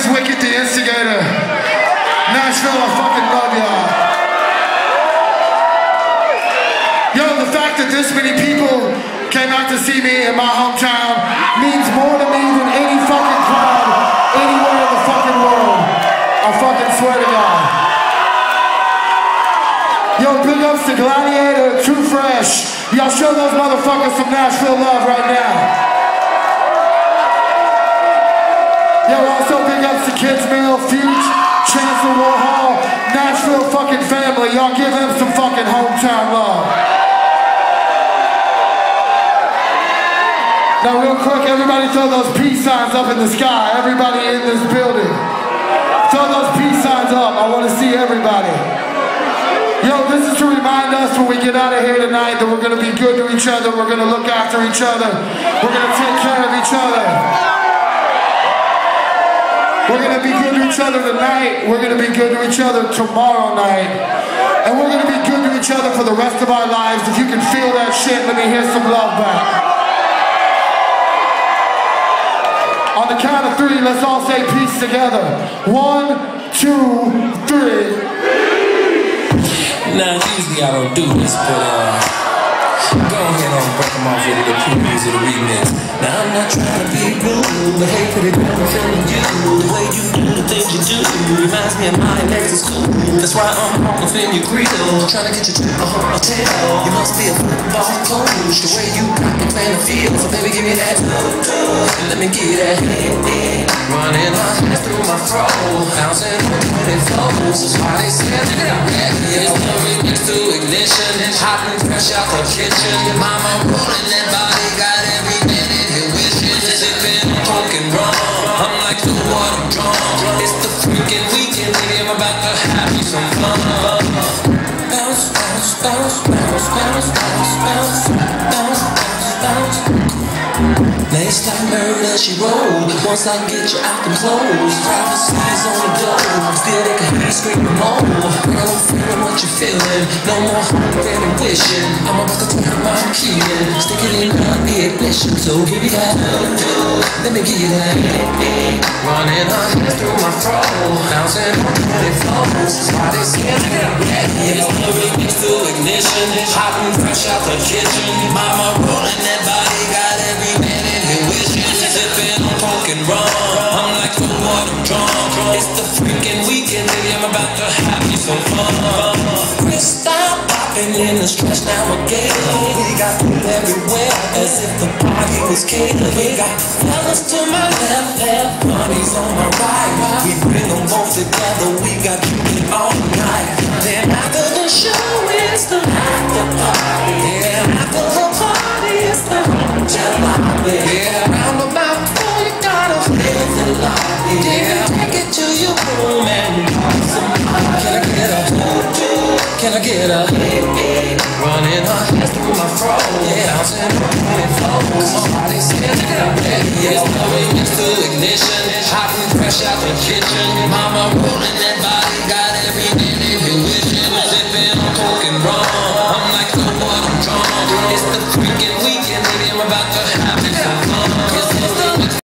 name's Wicked the Instigator. Nashville, I fucking love y'all. Yo, the fact that this many people came out to see me in my hometown means more to me than any fucking crowd anywhere in the fucking world. I fucking swear to God. Yo, big ups to Gladiator, True Fresh. Y'all show those motherfuckers some Nashville love right now. Yo, also big ups to Kids Mill, Fuge, Chancellor Warhol, Nashville fucking family. Y'all give them some fucking hometown love. Now real quick, everybody throw those peace signs up in the sky. Everybody in this building. Throw those peace signs up. I want to see everybody. Yo, this is to remind us when we get out of here tonight that we're going to be good to each other. We're going to look after each other. We're going to take care of each other. We're going to be good to each other tonight. We're going to be good to each other tomorrow night. And we're going to be good to each other for the rest of our lives. If you can feel that shit, let me hear some love back. On the count of 3, let's all say peace together. 1, 2, 3. Now, usually I don't do this, but go ahead and break them off with the previews of the remix. Now, I'm not trying to be rude, but hey, pretty girl, I'm feeling you. The way you do the things you do reminds me of my next school. That's why I'm walking in your grill, trying to get you to a hotel. You must be a football coach, the way you got me playing the field. So baby, give me that love, and let me get that hit. Running my hands through my fro, bouncing when it flows. That's why they say, check it out, yeah. It's the remix to ignition, hot and fresh out the kitchen. Your mama rolling that body, got every minute you're wishing. Sipping, poking rum, I'm like the water drum. It's the freaking weekend, baby, I'm about to have you some fun. Bounce, bounce, bounce, bounce, bounce, bounce, bounce, bounce, bounce, bounce. Next like murder, she rolled. Once I get you out them clothes, privacy's on the door. Still they can hear you screaming more. Girl, I'm feeling what you're feeling. No more hoping and wishing. I'm about to turn my key in. Stick it in the ignition. So give me that. Let me give you that. Running her hands through my fro, bouncing when it flows. That's why they say, check it out, yeah. It's the remix to ignition, hot and fresh out the kitchen. Mama rolling that body, got every minute you're wishing. Sipping on poking rum, I'm like the water drum. It's the freaking weekend, baby, I'm about to have you some fun. Crystal popping in the stretch now again. We got people everywhere, as if the party was catered. We got fellas to my left, money's on my right. We bring them both together, we got you all night. Then after the show, it's the after party. Yeah, after the party, it's the hotel lobby. Yeah, round about 4, you gotta live the lobby. Yeah, take it to your room and pop some. Can I get a hold? Can I get a hit? Running her hands through my fro, yeah, bouncing when it flows. Somebody say, check it out, yeah. It's the remix to ignition, hot and fresh out the kitchen. Mama rolling that